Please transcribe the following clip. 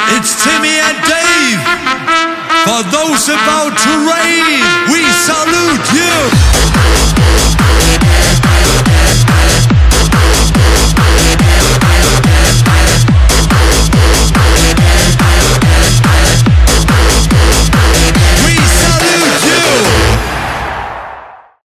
It's Timmy and Dave for those about to rave. We